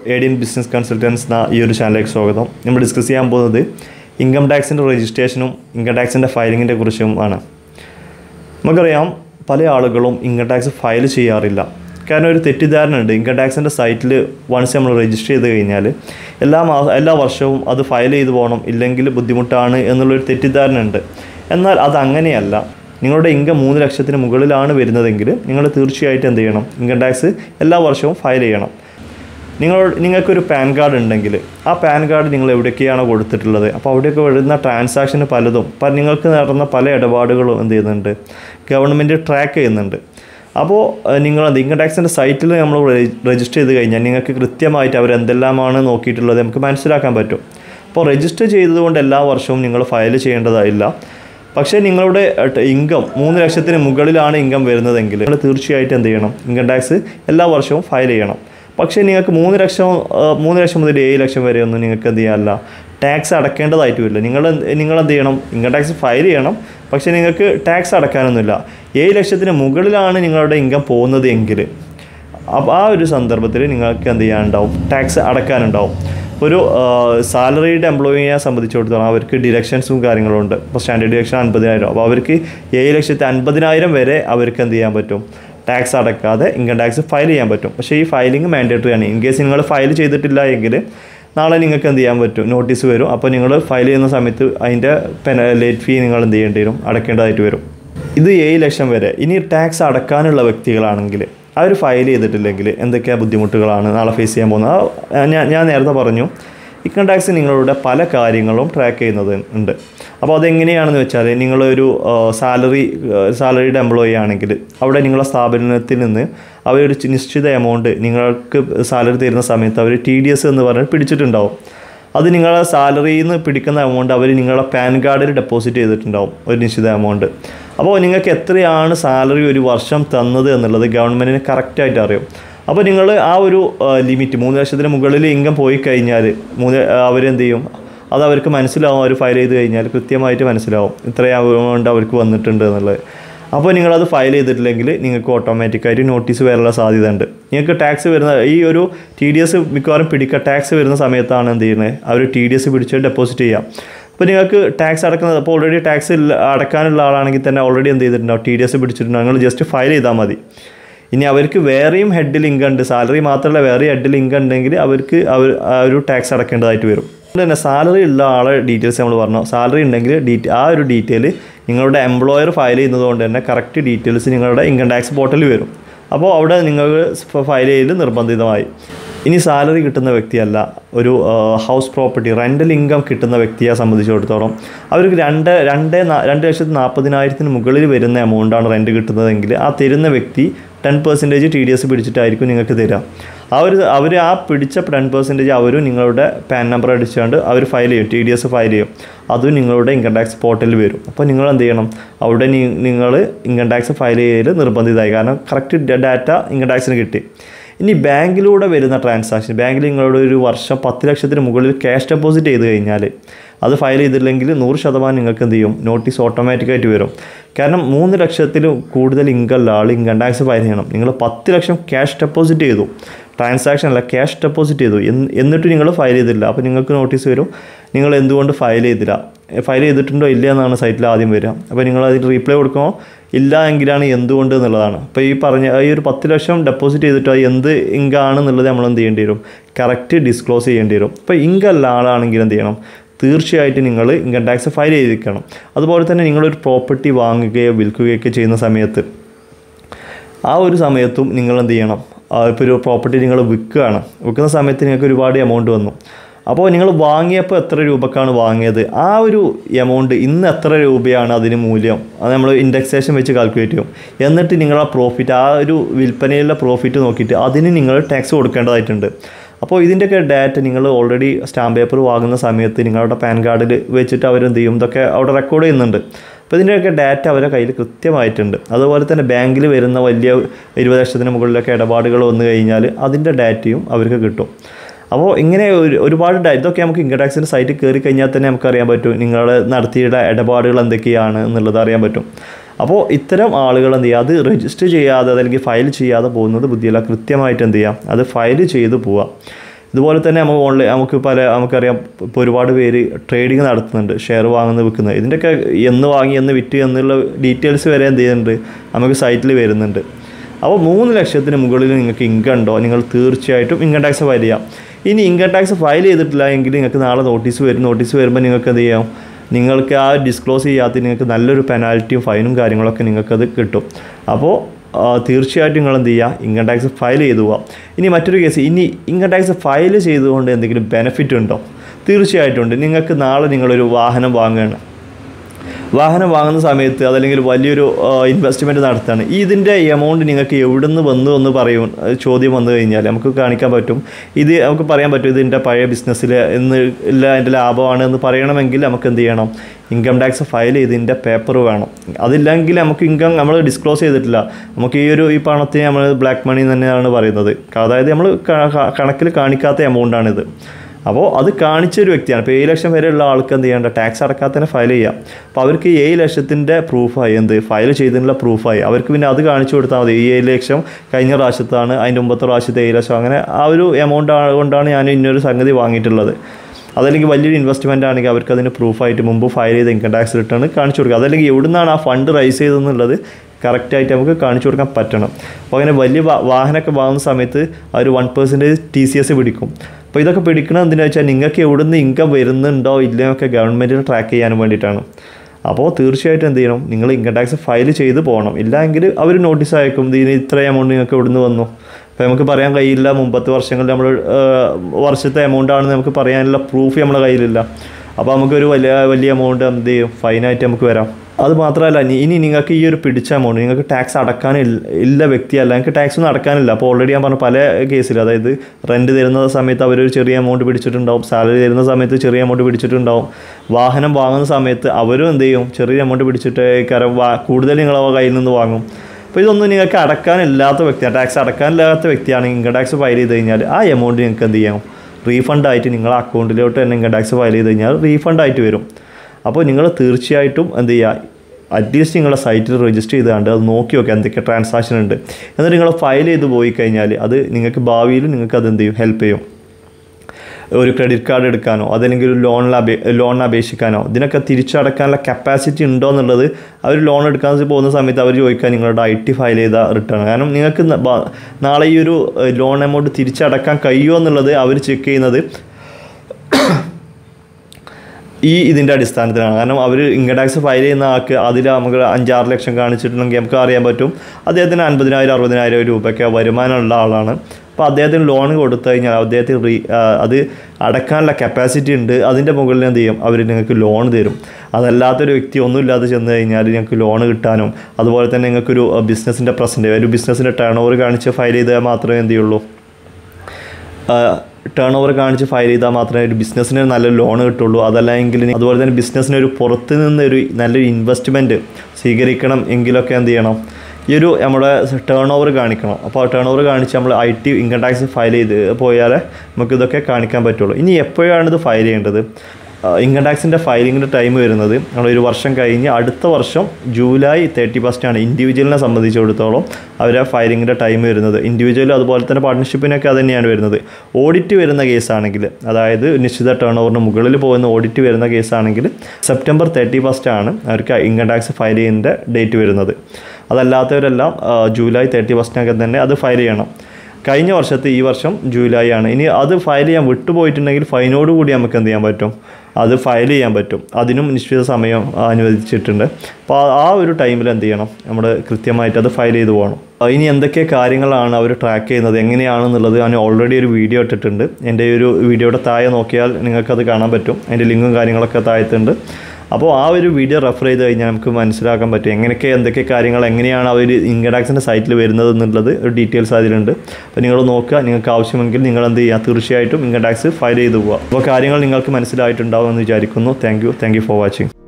ADN business consultants എന്ന ഈ ഒരു ചാനലിലേക്ക് സ്വാഗതം. നമ്മൾ ഡിസ്കസ് ചെയ്യാൻ പോകുന്നത് ഇൻകം ടാക്സിൻ്റെ രജിസ്ട്രേഷനും ഇൻകം ടാക്സിൻ്റെ ഫയലിങ്ങിൻ്റെ കുറിച്ചും ആണ്. നമുക്കറിയാം, പല ആളുകളും ഇൻകം ടാക്സ് ഫയൽ ചെയ്യാറില്ല. കാരണം ഒരു തെറ്റിദ്ധാരണ ഉണ്ട്. ഇൻകം ടാക്സിൻ്റെ സൈറ്റിൽ വൺസ് നമ്മൾ രജിസ്റ്റർ ചെയ്ത് കഴിഞ്ഞാൽ എല്ലാ വർഷവും അത് ഫയൽ ചെയ്ത് പോകണം, ഇല്ലെങ്കിൽ ബുദ്ധിമുട്ടാണ് എന്നുള്ളൊരു തെറ്റിദ്ധാരണ ഉണ്ട്. എന്നാൽ അതങ്ങനെയല്ല. നിങ്ങളുടെ ഇൻകം 3 ലക്ഷത്തിന് മുകളിലാണ് വരുന്നതെങ്കിൽ നിങ്ങൾ തീർച്ചയായിട്ടും എന്ത് ചെയ്യണം? ഇൻകം ടാക്സ് എല്ലാ വർഷവും ഫയൽ ചെയ്യണം. നിങ്ങൾക്കൊരു പാൻ കാർഡ് ഉണ്ടെങ്കിൽ ആ പാൻ കാർഡ് നിങ്ങൾ എവിടെയൊക്കെയാണോ കൊടുത്തിട്ടുള്ളത്, അപ്പോൾ അവിടെയൊക്കെ വരുന്ന ട്രാൻസാക്ഷന് പലതും നിങ്ങൾക്ക് നടന്ന പല ഇടപാടുകളും എന്ത് ചെയ്യുന്നുണ്ട്? ഗവൺമെൻറ് ട്രാക്ക് ചെയ്യുന്നുണ്ട്. അപ്പോൾ നിങ്ങൾ ഇൻകം ടാക്സിൻ്റെ സൈറ്റിൽ നമ്മൾ രജിസ്റ്റർ ചെയ്ത് കഴിഞ്ഞാൽ നിങ്ങൾക്ക് കൃത്യമായിട്ട് അവർ എന്തെല്ലാമാണ് നോക്കിയിട്ടുള്ളത് നമുക്ക് മനസ്സിലാക്കാൻ പറ്റും. അപ്പോൾ രജിസ്റ്റർ ചെയ്തതുകൊണ്ട് എല്ലാ വർഷവും നിങ്ങൾ ഫയൽ ചെയ്യേണ്ടതായില്ല. പക്ഷേ നിങ്ങളുടെ ഇൻകം 3 ലക്ഷത്തിന് മുകളിലാണ് ഇൻകം വരുന്നതെങ്കിൽ നിങ്ങൾ തീർച്ചയായിട്ടും എന്ത് ചെയ്യണം? ഇൻകം ടാക്സ് എല്ലാ വർഷവും ഫയൽ ചെയ്യണം. പക്ഷേ നിങ്ങൾക്ക് 3 ലക്ഷം മുതൽ 7 ലക്ഷം വരെയൊന്നും നിങ്ങൾക്ക് എന്ത് ചെയ്യാനല്ല, ടാക്സ് അടക്കേണ്ടതായിട്ട് വരില്ല. നിങ്ങളെന്ത് ചെയ്യണം? ഇൻകം ടാക്സ് ഫയൽ ചെയ്യണം, പക്ഷേ നിങ്ങൾക്ക് ടാക്സ് അടക്കാനൊന്നുമില്ല. 7 ലക്ഷത്തിന് മുകളിലാണ് നിങ്ങളുടെ ഇൻകം പോകുന്നത് എങ്കിൽ അപ്പോൾ ആ ഒരു സന്ദർഭത്തിൽ നിങ്ങൾക്ക് എന്ത് ചെയ്യാനുണ്ടാവും? ടാക്സ് അടക്കാനുണ്ടാവും. ഒരു സാലറീഡ് എംപ്ലോയിയെ സംബന്ധിച്ചിടത്തോളം അവർക്ക് ഡിഡക്ഷൻസും കാര്യങ്ങളും ഉണ്ട്. ഇപ്പോൾ സ്റ്റാൻഡേർഡ് ഡിഡക്ഷൻ 50,000. അപ്പോൾ അവർക്ക് 7,50,000 വരെ അവർക്ക് എന്ത് ചെയ്യാൻ പറ്റും? ടാക്സ് അടക്കാതെ ഇൻകം ടാക്സ് ഫയൽ ചെയ്യാൻ പറ്റും. പക്ഷേ ഈ ഫയലിംഗ് മാൻഡേറ്ററി ആണ്. ഇൻ കേസ് നിങ്ങൾ ഫയൽ ചെയ്തിട്ടില്ല എങ്കിൽ നാളെ നിങ്ങൾക്ക് എന്ത് ചെയ്യാൻ പറ്റും? നോട്ടീസ് വരും. അപ്പോൾ നിങ്ങൾ ഫയൽ ചെയ്യുന്ന സമയത്ത് അതിൻ്റെ ലേറ്റ് ഫീ നിങ്ങൾ എന്ത് ചെയ്യേണ്ടി വരും? അടക്കേണ്ടതായിട്ട് വരും. ഇത് 7 ലക്ഷം വരെ. ഇനി ടാക്സ് അടക്കാനുള്ള വ്യക്തികളാണെങ്കിൽ അവർ ഫയൽ ചെയ്തിട്ടില്ലെങ്കിൽ എന്തൊക്കെയാണ് ബുദ്ധിമുട്ടുകളാണ് നാളെ ഫേസ് ചെയ്യാൻ പോകുന്നത്? ഞാൻ നേരത്തെ പറഞ്ഞു, ഇൻകം ടാക്സ് നിങ്ങളുടെ പല കാര്യങ്ങളും ട്രാക്ക് ചെയ്യുന്നത് ഉണ്ട്. അപ്പോൾ അതെങ്ങനെയാണെന്ന് വെച്ചാൽ, നിങ്ങളൊരു സാലറീഡ് എംപ്ലോയി ആണെങ്കിൽ അവിടെ നിങ്ങളുടെ സ്ഥാപനത്തിൽ നിന്ന് അവരൊരു നിശ്ചിത എമൗണ്ട് നിങ്ങൾക്ക് സാലറി തരുന്ന സമയത്ത് അവർ TDS എന്ന് പറഞ്ഞ് പിടിച്ചിട്ടുണ്ടാവും. അത് നിങ്ങളുടെ സാലറിയിൽ നിന്ന് പിടിക്കുന്ന എമൗണ്ട് അവർ നിങ്ങളുടെ പാൻ കാർഡിൽ ഡെപ്പോസിറ്റ് ചെയ്തിട്ടുണ്ടാവും, ഒരു നിശ്ചിത എമൗണ്ട്. അപ്പോൾ നിങ്ങൾക്ക് എത്രയാണ് സാലറി ഒരു വർഷം തന്നത് എന്നുള്ളത് ഗവൺമെൻറ്റിന് കറക്റ്റായിട്ട് അറിയും. അപ്പോൾ നിങ്ങൾ ആ ഒരു ലിമിറ്റ് 3 ലക്ഷത്തിന് മുകളിൽ ഇൻകം പോയി കഴിഞ്ഞാൽ അവരെന്ത് ചെയ്യും? അത് അവർക്ക് മനസ്സിലാവും. അവർ ഫയൽ ചെയ്ത് കഴിഞ്ഞാൽ കൃത്യമായിട്ട് മനസ്സിലാവും ഇത്ര എമൗണ്ട് അവർക്ക് വന്നിട്ടുണ്ട് എന്നുള്ളത്. അപ്പോൾ നിങ്ങളത് ഫയൽ ചെയ്തിട്ടില്ലെങ്കിൽ നിങ്ങൾക്ക് ഓട്ടോമാറ്റിക്കായിട്ട് നോട്ടീസ് വരാനുള്ള സാധ്യത ഉണ്ട്. നിങ്ങൾക്ക് ടാക്സ് വരുന്ന ഈ ഒരു TDS മിക്കവാറും ടാക്സ് വരുന്ന സമയത്താണ് എന്ത് ചെയ്യുന്നത്? അവർ TDS പിടിച്ച് ഡെപ്പോസിറ്റ് ചെയ്യാം. അപ്പോൾ നിങ്ങൾക്ക് ടാക്സ് അടക്കുന്നത്, അപ്പോൾ ഓൾറെഡി ടാക്സ് അടക്കാനുള്ള ആളാണെങ്കിൽ തന്നെ ഓൾറെഡി എന്ത് ചെയ്തിട്ടുണ്ടാവും? TDS പിടിച്ചിട്ടുണ്ടാവും. നിങ്ങൾ ജസ്റ്റ് ഫയൽ ചെയ്താൽ മതി. ഇനി അവർക്ക് വേറെയും ഹെഡിൽ ഇൻകം ഉണ്ട്, സാലറി മാത്രമല്ല വേറെ ഹെഡിൽ ഇൻകം ഉണ്ടെങ്കിൽ അവർക്ക് ഒരു ടാക്സ് അടക്കേണ്ടതായിട്ട് വരും. അതുകൊണ്ട് തന്നെ സാലറി ഉള്ള ആളെ ഡീറ്റെയിൽസ് നമ്മൾ പറഞ്ഞു. സാലറി ഉണ്ടെങ്കിൽ ആ ഒരു ഡീറ്റെയിൽ നിങ്ങളുടെ എംപ്ലോയർ ഫയൽ ചെയ്യുന്നതുകൊണ്ട് തന്നെ കറക്റ്റ് ഡീറ്റെയിൽസ് നിങ്ങളുടെ ഇൻകം ടാക്സ് പോർട്ടലിൽ വരും. അപ്പോൾ അവിടെ നിങ്ങൾ ഫയൽ ചെയ്ത് നിർബന്ധിതമായി. ഇനി സാലറി കിട്ടുന്ന വ്യക്തിയല്ല, ഒരു ഹൗസ് പ്രോപ്പർട്ടി റെൻ്റൽ ഇൻകം കിട്ടുന്ന വ്യക്തിയെ സംബന്ധിച്ചിടത്തോളം അവർക്ക് 2,40,000 മുകളിൽ വരുന്ന എമൗണ്ടാണ് റെൻറ്റ് കിട്ടുന്നതെങ്കിൽ ആ തരുന്ന വ്യക്തി 10% TDS പിടിച്ചിട്ടായിരിക്കും നിങ്ങൾക്ക് തരിക. അവർ ആ പിടിച്ച 10% അവരും നിങ്ങളുടെ പാൻ നമ്പർ അടിച്ചുകൊണ്ട് അവർ ഫയൽ ചെയ്യും, TDS ഫയൽ ചെയ്യും. അതും നിങ്ങളുടെ ഇൻകം ടാക്സ് പോർട്ടലിൽ വരും. അപ്പോൾ നിങ്ങൾ എന്ത് ചെയ്യണം? അവിടെ നിങ്ങൾ ഇൻകം ടാക്സ് ഫയൽ ചെയ്യൽ നിർബന്ധിതമായി. കാരണം കറക്റ്റ് ഡാറ്റ ഇൻകം ടാക്സിന് കിട്ടി. ഇനി ബാങ്കിലൂടെ വരുന്ന ട്രാൻസാക്ഷൻ, ബാങ്കിൽ നിങ്ങളുടെ ഒരു വർഷം 10 ലക്ഷത്തിന് മുകളിൽ ക്യാഷ് ഡെപ്പോസിറ്റ് ചെയ്ത് കഴിഞ്ഞാൽ അത് ഫയൽ ചെയ്തില്ലെങ്കിൽ 100% നിങ്ങൾക്ക് എന്ത് ചെയ്യും? നോട്ടീസ് ഓട്ടോമാറ്റിക്കായിട്ട് വരും. കാരണം 3 ലക്ഷത്തിൽ കൂടുതൽ ഇൻകം ഉള്ള ആൾ ഇൻകം ടാക്സ് ഫയൽ ചെയ്യണം. നിങ്ങൾ 10 ലക്ഷം ക്യാഷ് ഡെപ്പോസിറ്റ് ചെയ്തു, ട്രാൻസാക്ഷൻ അല്ല ക്യാഷ് ഡെപ്പോസിറ്റ് ചെയ്തു, എന്നിട്ട് നിങ്ങൾ ഫയൽ ചെയ്തില്ല. അപ്പോൾ നിങ്ങൾക്ക് നോട്ടീസ് വരും, നിങ്ങൾ എന്തുകൊണ്ട് ഫയൽ ചെയ്തില്ല, ഫയൽ ചെയ്തിട്ടുണ്ടോ ഇല്ല എന്നാണ് സൈറ്റിൽ ആദ്യം വരിക. അപ്പോൾ നിങ്ങൾ അതിന് റീപ്ലൈ കൊടുക്കുമോ? ഇല്ല എങ്കിലാണ് എന്തുകൊണ്ട് എന്നുള്ളതാണ്. അപ്പോൾ ഈ ഒരു 10 ലക്ഷം ഡെപ്പോസിറ്റ് ചെയ്തിട്ട് അത് എന്ത് ഇൻകം ആണെന്നുള്ളത് നമ്മൾ എന്ത് ചെയ്യേണ്ടി വരും? കറക്റ്റ് ഡിസ്ക്ലോസ് ചെയ്യേണ്ടി വരും. അപ്പോൾ ഇൻകം ഉള്ള ആളാണെങ്കിൽ എന്ത് ചെയ്യണം? തീർച്ചയായിട്ടും നിങ്ങൾ ഇൻകം ടാക്സ് ഫയൽ ചെയ്തിരിക്കണം. അതുപോലെ തന്നെ നിങ്ങളൊരു പ്രോപ്പർട്ടി വാങ്ങുകയോ വിൽക്കുകയൊക്കെ ചെയ്യുന്ന സമയത്ത് ആ ഒരു സമയത്തും നിങ്ങൾ എന്ത് ചെയ്യണം? ഇപ്പോൾ ഒരു പ്രോപ്പർട്ടി നിങ്ങൾ വിൽക്കുന്ന സമയത്ത് നിങ്ങൾക്ക് ഒരുപാട് എമൗണ്ട് വന്നു. അപ്പോൾ നിങ്ങൾ വാങ്ങിയപ്പോൾ എത്ര രൂപക്കാണ് വാങ്ങിയത്, ആ ഒരു എമൗണ്ട് ഇന്ന് എത്ര രൂപയാണ് അതിന് മൂല്യം, അത് നമ്മൾ ഇൻഡെക്സേഷൻ വെച്ച് കാൽക്കുലേറ്റ് ചെയ്യും. എന്നിട്ട് നിങ്ങളാ പ്രോഫിറ്റ്, ആ ഒരു വിൽപ്പനയിലുള്ള പ്രോഫിറ്റ് നോക്കിയിട്ട് അതിന് നിങ്ങൾ ടാക്സ് കൊടുക്കേണ്ടതായിട്ടുണ്ട്. അപ്പോൾ ഇതിൻ്റെയൊക്കെ ഡാറ്റ നിങ്ങൾ ഓൾറെഡി സ്റ്റാമ്പ് പേപ്പർ വാങ്ങുന്ന സമയത്ത് നിങ്ങളുടെ പാൻ കാർഡിൽ വെച്ചിട്ട് അവരെന്ത് ചെയ്യും? ഇതൊക്കെ അവിടെ റെക്കോർഡ് ചെയ്യുന്നുണ്ട്. അപ്പോൾ ഇതിൻ്റെയൊക്കെ ഡാറ്റ അവരുടെ കയ്യിൽ കൃത്യമായിട്ടുണ്ട്. അതുപോലെ തന്നെ ബാങ്കിൽ വരുന്ന വലിയ 20 ലക്ഷത്തിന് മുകളിലൊക്കെ ഇടപാടുകൾ വന്നു കഴിഞ്ഞാൽ അതിൻ്റെ ഡാറ്റയും അവർക്ക് കിട്ടും. അപ്പോൾ ഇങ്ങനെ ഒരുപാട് ഇതൊക്കെ നമുക്ക് ഇൻകം ടാക്സിൻ്റെ സൈറ്റിൽ കയറി കഴിഞ്ഞാൽ തന്നെ നമുക്കറിയാൻ പറ്റും നിങ്ങൾ നടത്തിയുള്ള ഇടപാടുകൾ എന്തൊക്കെയാണ് എന്നുള്ളത് അറിയാൻ പറ്റും. അപ്പോൾ ഇത്തരം ആളുകൾ എന്ത് ചെയ്യുക, അത് രജിസ്റ്റർ ചെയ്യാതെ അല്ലെങ്കിൽ ഫയൽ ചെയ്യാതെ പോകുന്നത് ബുദ്ധിയില്ല. കൃത്യമായിട്ട് എന്ത് ചെയ്യുക, അത് ഫയൽ ചെയ്ത് പോവുക. ഇതുപോലെ തന്നെ നമുക്കറിയാം ഇപ്പോൾ ഒരുപാട് പേര് ട്രേഡിങ് നടത്തുന്നുണ്ട്, ഷെയർ വാങ്ങുന്നത് വിൽക്കുന്നത്. ഇതിൻ്റെയൊക്കെ എന്ന് വാങ്ങി എന്ന് വിറ്റ് എന്നുള്ള ഡീറ്റെയിൽസ് വരെ എന്ത് ചെയ്യുന്നുണ്ട് നമുക്ക് സൈറ്റിൽ വരുന്നുണ്ട്. അപ്പോൾ 3 ലക്ഷത്തിന് മുകളിൽ നിങ്ങൾക്ക് ഇൻകം ഉണ്ടോ, നിങ്ങൾ തീർച്ചയായിട്ടും ഇൻകം ടാക്സ് ഫയൽ ചെയ്യാം. ഇനി ഇൻകം ടാക്സ് ഫയൽ ചെയ്തിട്ടില്ല എങ്കിൽ നിങ്ങൾക്ക് നാളെ നോട്ടീസ് വരുമ്പോൾ നിങ്ങൾക്ക് എന്ത് ചെയ്യാം, നിങ്ങൾക്ക് ആ ഡിസ്ക്ലോസ് ചെയ്യാത്ത നിങ്ങൾക്ക് നല്ലൊരു പെനാൽറ്റിയും ഫൈനും കാര്യങ്ങളൊക്കെ നിങ്ങൾക്കത് കിട്ടും. അപ്പോൾ തീർച്ചയായിട്ടും നിങ്ങൾ എന്ത് ചെയ്യുക, ഇൻകം ടാക്സ് ഫയൽ ചെയ്തു പോവാം. ഇനി മറ്റൊരു കേസ്, ഇനി ഇൻകം ടാക്സ് ഫയൽ ചെയ്തുകൊണ്ട് എന്തെങ്കിലും ബെനിഫിറ്റ് ഉണ്ടോ? തീർച്ചയായിട്ടും ഉണ്ട്. നിങ്ങൾക്ക് നാളെ നിങ്ങളൊരു വാഹനം വാങ്ങുന്ന സമയത്ത് അതല്ലെങ്കിൽ വലിയൊരു ഇൻവെസ്റ്റ്മെൻറ്റ് നടത്തുകയാണ്, ഇതിൻ്റെ എമൗണ്ട് നിങ്ങൾക്ക് എവിടെ നിന്ന് വന്നു എന്ന് ചോദ്യം വന്നു കഴിഞ്ഞാൽ നമുക്ക് കാണിക്കാൻ പറ്റും. നമുക്ക് പറയാൻ പറ്റും ഇതിൻ്റെ പഴയ ബിസിനസ്സിൽ ഇല്ല എൻ്റെ ലാഭമാണ് എന്ന് പറയണമെങ്കിൽ നമുക്ക് എന്ത് ചെയ്യണം, ഇൻകം ടാക്സ് ഫയൽ ചെയ്തതിൻ്റെ പേപ്പർ വേണം. അതില്ലെങ്കിൽ നമുക്ക് ഇൻകം നമ്മൾ ഡിസ്ക്ലോസ് ചെയ്തിട്ടില്ല, നമുക്ക് ഈ പണത്തിന് നമ്മൾ ബ്ലാക്ക് മണി തന്നെയാണ് പറയുന്നത്. അതായത് നമ്മൾ കണക്കിൽ കാണിക്കാത്ത എമൗണ്ടാണിത്. അപ്പോൾ അത് കാണിച്ചൊരു വ്യക്തിയാണ്. ഇപ്പോൾ 7 ലക്ഷം വരെയുള്ള ആൾക്ക് എന്ത് ചെയ്യേണ്ട, ടാക്സ് അടക്കാത്തതിനെ ഫയൽ ചെയ്യാം. അപ്പോൾ അവർക്ക് 7 ലക്ഷത്തിൻ്റെ പ്രൂഫായി, ഫയൽ ചെയ്തതിനുള്ള പ്രൂഫായി. അവർക്ക് പിന്നെ അത് കാണിച്ചു കൊടുത്താൽ മതി. ഈ 7 ലക്ഷം കഴിഞ്ഞ പ്രാവശ്യത്താണ്, അതിൻ്റെ മുമ്പത്തെ പ്രാവശ്യത്തെ 7 ലക്ഷം, അങ്ങനെ ആ ഒരു എമൗണ്ട് കൊണ്ടാണ് ഞാൻ ഇന്നൊരു സംഗതി വാങ്ങിയിട്ടുള്ളത്. അതല്ലെങ്കിൽ വലിയൊരു ഇൻവെസ്റ്റ്മെൻ്റ് ആണെങ്കിൽ അവർക്ക് അതിന് പ്രൂഫായിട്ട് മുമ്പ് ഫയൽ ചെയ്ത ഇൻകം ടാക്സ് റിട്ടേൺ കാണിച്ചു കൊടുക്കുക. അതല്ലെങ്കിൽ എവിടെ നിന്നാണ് ആ ഫണ്ട് റൈസ് ചെയ്തതെന്നുള്ളത് കറക്റ്റായിട്ട് നമുക്ക് കാണിച്ചു കൊടുക്കാൻ പറ്റണം. അപ്പോൾ അങ്ങനെ വലിയ വാഹനമൊക്കെ വാങ്ങുന്ന സമയത്ത് ഒരു 1% TCS പിടിക്കും. അപ്പോൾ ഇതൊക്കെ പിടിക്കണം എന്തിനാ വെച്ചാൽ നിങ്ങൾക്ക് എവിടെ നിന്ന് ഇൻകം വരുന്നുണ്ടോ ഇല്ലയൊക്കെ ഗവൺമെൻറ്റിന് ട്രാക്ക് ചെയ്യാൻ വേണ്ടിയിട്ടാണ്. അപ്പോൾ തീർച്ചയായിട്ടും എന്ത് ചെയ്യണം, നിങ്ങൾ ഇൻകം ടാക്സ് ഫയൽ ചെയ്ത് പോകണം. ഇല്ലെങ്കിൽ അവർ നോട്ടീസ് അയക്കും, ഇതിന് ഇത്ര എമൗണ്ട് നിങ്ങൾക്ക് എവിടെ നിന്ന് വന്നു. അപ്പോൾ നമുക്ക് പറയാൻ കഴിയില്ല മുമ്പത്തെ വർഷങ്ങളിൽ നമ്മൾ വർഷത്തെ എമൗണ്ട് ആണെന്ന് നമുക്ക് പറയാനുള്ള പ്രൂഫ് നമ്മുടെ കയ്യിലില്ല. അപ്പോൾ നമുക്കൊരു വലിയ എമൗണ്ട് എന്ത് ചെയ്യും, ഫൈനായിട്ട് നമുക്ക് വരാം. അത് മാത്രമല്ല, ഇനി നിങ്ങൾക്ക് ഈ ഒരു പിടിച്ച എമൗണ്ട് നിങ്ങൾക്ക് ടാക്സ് അടക്കാനില്ല വ്യക്തിയല്ല, നിങ്ങൾക്ക് ടാക്സ് ഒന്നും അടക്കാനില്ല. അപ്പോൾ ഓൾറെഡി ഞാൻ പറഞ്ഞ പല കേസിൽ, അതായത് റെൻറ്റ് തരുന്ന സമയത്ത് അവരൊരു ചെറിയ എമൗണ്ട് പിടിച്ചിട്ടുണ്ടാവും, സാലറി തരുന്ന സമയത്ത് ചെറിയ എമൗണ്ട് പിടിച്ചിട്ടുണ്ടാവും, വാഹനം വാങ്ങുന്ന സമയത്ത് അവരും എന്ത് ചെയ്യും, ചെറിയ എമൗണ്ട് പിടിച്ചിട്ട് കൂടുതൽ നിങ്ങൾ കയ്യിൽ നിന്ന് വാങ്ങും. അപ്പോൾ ഇതൊന്നും നിങ്ങൾക്ക് അടക്കാനില്ലാത്ത വ്യക്തിയാണ്, ടാക്സ് അടക്കാനില്ലാത്ത വ്യക്തിയാണ് ഇൻകം ടാക്സ് ഫയൽ ചെയ്ത് കഴിഞ്ഞാൽ ആ എമൗണ്ട് നിങ്ങൾക്ക് എന്ത് ചെയ്യാം, റീഫണ്ടായിട്ട് നിങ്ങളുടെ അക്കൗണ്ടിലോട്ട് തന്നെ ഇൻകം ടാക്സ് ഫയൽ ചെയ്ത് കഴിഞ്ഞാൽ റീഫണ്ടായിട്ട് വരും. അപ്പോൾ നിങ്ങൾ തീർച്ചയായിട്ടും എന്ത് ചെയ്യുക, അറ്റ്ലീസ്റ്റ് നിങ്ങളുടെ സൈറ്റിൽ രജിസ്റ്റർ ചെയ്തുകൊണ്ട് അത് നോക്കി നോക്കുക എന്തൊക്കെ ട്രാൻസാക്ഷൻ ഉണ്ട്. എന്നിട്ട് നിങ്ങൾ ഫയൽ ചെയ്ത് പോയി കഴിഞ്ഞാൽ അത് നിങ്ങൾക്ക് ഭാവിയിൽ നിങ്ങൾക്ക് അത് എന്ത് ചെയ്യും, ഹെൽപ്പ് ചെയ്യും. ഒരു ക്രെഡിറ്റ് കാർഡ് എടുക്കാനോ അതല്ലെങ്കിൽ ഒരു ലോണിന് അപേക്ഷിക്കാനോ ഇതിനൊക്കെ തിരിച്ചടക്കാനുള്ള കപ്പാസിറ്റി ഉണ്ടോ എന്നുള്ളത് അവർ ലോൺ എടുക്കാൻ പോകുന്ന സമയത്ത് അവർ ചോദിക്കുക നിങ്ങളുടെ IT ഫയൽ ചെയ്ത റിട്ടേൺ. കാരണം നിങ്ങൾക്ക് നാളെ ഈ ഒരു ലോൺ എമൗണ്ട് തിരിച്ചടക്കാൻ കഴിയുമോ എന്നുള്ളത് അവർ ചെക്ക് ചെയ്യുന്നത് ഇതിൻ്റെ അടിസ്ഥാനത്തിലാണ്. കാരണം അവർ ഇൻകം ടാക്സ് ഫയൽ ചെയ്യുന്ന ആൾക്ക് അതിൽ നമുക്ക് 5-6 ലക്ഷം കാണിച്ചിട്ടുണ്ടെങ്കിൽ നമുക്ക് അറിയാൻ പറ്റും അദ്ദേഹത്തിന് 50,000-60,000 രൂപയൊക്കെ വരുമാനമുള്ള ആളാണ്. അപ്പോൾ അദ്ദേഹത്തിന് ലോൺ കൊടുത്തു കഴിഞ്ഞാൽ അദ്ദേഹത്തിന് അത് അടക്കാനുള്ള കപ്പാസിറ്റി ഉണ്ട്, അതിൻ്റെ മുകളിൽ എന്ത് ചെയ്യും, അവർ നിങ്ങൾക്ക് ലോൺ തരും. അതല്ലാത്തൊരു വ്യക്തി ഒന്നുമില്ലാതെ ചെന്ന് കഴിഞ്ഞാൽ നിങ്ങൾക്ക് ലോൺ കിട്ടാനും അതുപോലെ തന്നെ നിങ്ങൾക്കൊരു ബിസിനസ്സിൻ്റെ ഒരു ബിസിനസ്സിൻ്റെ ടേൺ ഓവർ കാണിച്ച് ഫയൽ ചെയ്താൽ മാത്രമേ എന്ത് ചെയ്യുള്ളൂ, ടേൺ ഓവർ കാണിച്ച് ഫയൽ ചെയ്താൽ മാത്രമേ ഒരു ബിസിനസ്സിന് നല്ലൊരു ലോൺ കിട്ടുള്ളൂ. അതല്ലെങ്കിൽ അതുപോലെ തന്നെ ബിസിനസ്സിന് ഒരു പുറത്ത് നിന്നൊരു നല്ലൊരു ഇൻവെസ്റ്റ്മെൻറ്റ് സ്വീകരിക്കണം എങ്കിലൊക്കെ എന്ത് ചെയ്യണം, ഈ ഒരു നമ്മുടെ ടേൺ ഓവർ കാണിക്കണം. അപ്പോൾ ആ ടേൺ ഓവർ കാണിച്ച് നമ്മൾ IT ഇൻകം ടാക്സ് ഫയൽ ചെയ്ത് പോയാലേ നമുക്കിതൊക്കെ കാണിക്കാൻ പറ്റുള്ളൂ. ഇനി എപ്പോഴാണ് ഇത് ഫയൽ ചെയ്യേണ്ടത്, ഇൻകം ടാക്സിൻ്റെ ഫയലിങ്ങിൻ്റെ ടൈം വരുന്നത് നമ്മളൊരു വർഷം കഴിഞ്ഞ് അടുത്ത വർഷം ജൂലൈ 31 ഇൻഡിവിജ്വലിനെ സംബന്ധിച്ചിടത്തോളം അവരെ ഫയലിങ്ങിൻ്റെ ടൈം വരുന്നത്. ഇൻഡിവിജ്വലും അതുപോലെ തന്നെ പാർട്ട്ണർഷിപ്പിനൊക്കെ അത് തന്നെയാണ് വരുന്നത്. ഓഡിറ്റ് വരുന്ന കേസാണെങ്കിൽ, അതായത് നിശ്ചിത ടേൺ ഓവറിന് മുകളിൽ പോകുന്ന ഓഡിറ്റ് വരുന്ന കേസാണെങ്കിൽ സെപ്റ്റംബർ 31 അവർക്ക് ഇൻകം ടാക്സ് ഫയൽ ചെയ്യുന്ന ഡേറ്റ് വരുന്നത്. അതല്ലാത്തവരെല്ലാം ജൂലൈ 31 തന്നെ അത് ഫയൽ ചെയ്യണം. കഴിഞ്ഞ വർഷത്തെ ഈ വർഷം ജൂലൈ ആണ്. ഇനി അത് ഫയൽ ചെയ്യാൻ വിട്ടുപോയിട്ടുണ്ടെങ്കിൽ ഫൈനോടുകൂടി നമുക്ക് എന്ത് ചെയ്യാൻ പറ്റും, അത് ഫയൽ ചെയ്യാൻ പറ്റും. അതിനും നിശ്ചിത സമയം അനുവദിച്ചിട്ടുണ്ട്. അപ്പോൾ ആ ഒരു ടൈമിൽ എന്ത് ചെയ്യണം, നമ്മൾ കൃത്യമായിട്ട് അത് ഫയൽ ചെയ്ത് പോകണം. ഇനി എന്തൊക്കെ കാര്യങ്ങളാണ് അവർ ട്രാക്ക് ചെയ്യുന്നത് എങ്ങനെയാണെന്നുള്ളത് ഞാൻ ഓൾറെഡി ഒരു വീഡിയോ ഇട്ടിട്ടുണ്ട്. എൻ്റെ ഒരു വീഡിയോയുടെ താഴെ നോക്കിയാൽ നിങ്ങൾക്കത് കാണാൻ പറ്റും. അതിൻ്റെ ലിങ്കും കാര്യങ്ങളൊക്കെ താഴത്തുണ്ട്. അപ്പോൾ ആ ഒരു വീഡിയോ റെഫർ ചെയ്ത് കഴിഞ്ഞാൽ നമുക്ക് മനസ്സിലാക്കാൻ പറ്റും എന്തൊക്കെ കാര്യങ്ങൾ എങ്ങനെയാണ് അവർ ഇൻകം ടാക്സിൻ്റെ സൈറ്റിൽ വരുന്നത് എന്നുള്ളത് ഒരു ഡീറ്റെയിൽസ് അതിലുണ്ട്. അപ്പോൾ നിങ്ങൾ നോക്കുക, നിങ്ങൾക്ക് ആവശ്യമെങ്കിൽ നിങ്ങൾ എന്ത് ചെയ്യുക, തീർച്ചയായിട്ടും ഇൻകം ടാക്സ് ഫയൽ ചെയ്ത് പോവുക. അപ്പോൾ കാര്യങ്ങൾ നിങ്ങൾക്ക് മനസ്സിലായിട്ടുണ്ടാവും എന്ന് വിചാരിക്കുന്നു. Thank you for watching.